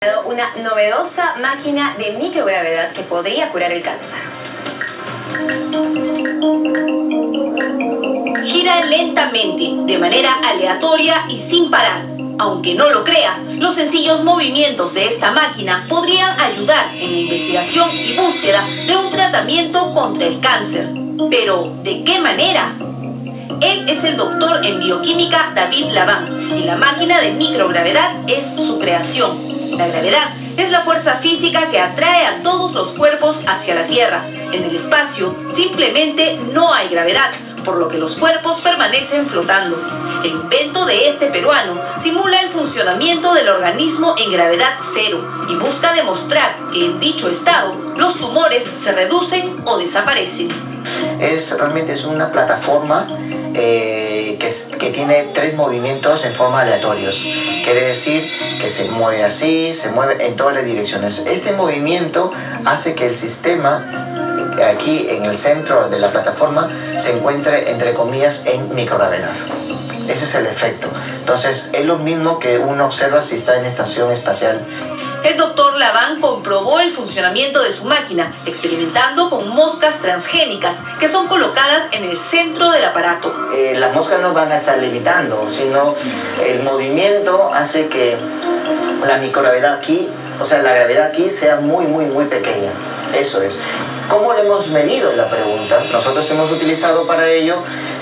Una novedosa máquina de microgravedad que podría curar el cáncer. Gira lentamente, de manera aleatoria y sin parar. Aunque no lo crea, los sencillos movimientos de esta máquina podrían ayudar en la investigación y búsqueda de un tratamiento contra el cáncer. Pero, ¿de qué manera? Él es el doctor en bioquímica David Laván y la máquina de microgravedad es su creación. La gravedad es la fuerza física que atrae a todos los cuerpos hacia la Tierra. En el espacio simplemente no hay gravedad, por lo que los cuerpos permanecen flotando. El invento de este peruano simula el funcionamiento del organismo en gravedad cero y busca demostrar que en dicho estado los tumores se reducen o desaparecen. Realmente es una plataforma que tiene 3 movimientos en forma aleatorios. Quiere decir que se mueve así, se mueve en todas las direcciones. Este movimiento hace que el sistema aquí en el centro de la plataforma se encuentre, entre comillas, en microgravedad. Ese es el efecto. Entonces es lo mismo que uno observa si está en estación espacial. El doctor Laván comprobó el funcionamiento de su máquina, experimentando con moscas transgénicas que son colocadas en el centro del aparato. Las moscas no van a estar levitando, sino el movimiento hace que la microgravedad aquí, o sea, la gravedad aquí sea muy pequeña. Eso es. ¿Cómo lo hemos medido? La pregunta. Nosotros hemos utilizado para ello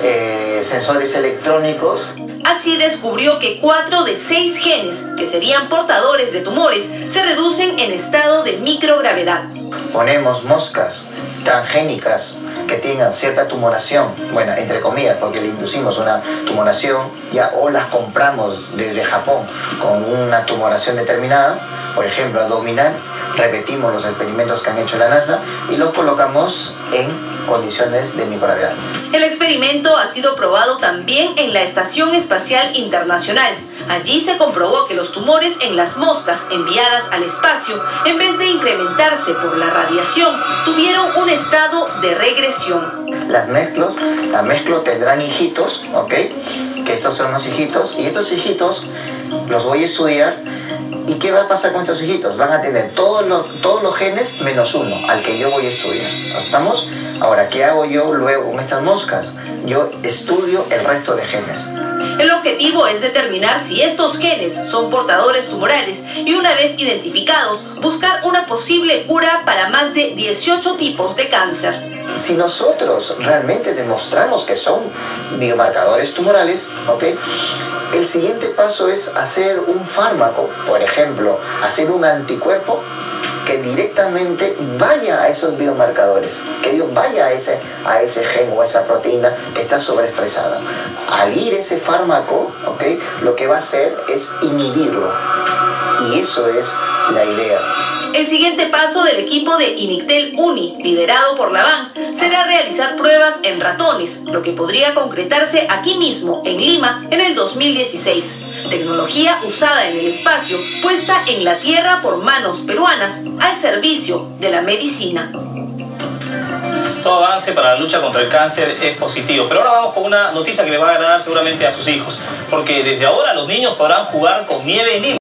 sensores electrónicos. Así descubrió que 4 de 6 genes, que serían portadores de tumores, se reducen en estado de microgravedad. Ponemos moscas transgénicas que tengan cierta tumoración, bueno, entre comillas, porque le inducimos una tumoración, ya, o las compramos desde Japón con una tumoración determinada, por ejemplo, abdominal. Repetimos los experimentos que han hecho la NASA y los colocamos en condiciones de microgravedad. El experimento ha sido probado también en la Estación Espacial Internacional. Allí se comprobó que los tumores en las moscas enviadas al espacio, en vez de incrementarse por la radiación, tuvieron un estado de regresión. Las mezclo tendrán hijitos, ¿ok? Que estos son los hijitos, y estos hijitos los voy a estudiar. ¿Y qué va a pasar con estos hijitos? Van a tener todos los genes menos uno, al que yo voy a estudiar. ¿Estamos? Ahora, ¿qué hago yo luego con estas moscas? Yo estudio el resto de genes. El objetivo es determinar si estos genes son portadores tumorales y, una vez identificados, buscar una posible cura para más de 18 tipos de cáncer. Si nosotros realmente demostramos que son biomarcadores tumorales, ¿ok? El siguiente paso es hacer un fármaco, por ejemplo, hacer un anticuerpo que directamente vaya a esos biomarcadores, que Dios vaya a ese gen o a esa proteína que está sobreexpresada. Al ir ese fármaco, ¿ok? Lo que va a hacer es inhibirlo. Y eso es la idea. El siguiente paso del equipo de Inictel Uni, liderado por Laván, será realizar pruebas en ratones, lo que podría concretarse aquí mismo, en Lima, en el 2016. Tecnología usada en el espacio, puesta en la Tierra por manos peruanas, al servicio de la medicina. Todo avance para la lucha contra el cáncer es positivo. Pero ahora vamos con una noticia que le va a agradar seguramente a sus hijos. Porque desde ahora los niños podrán jugar con nieve en Lima.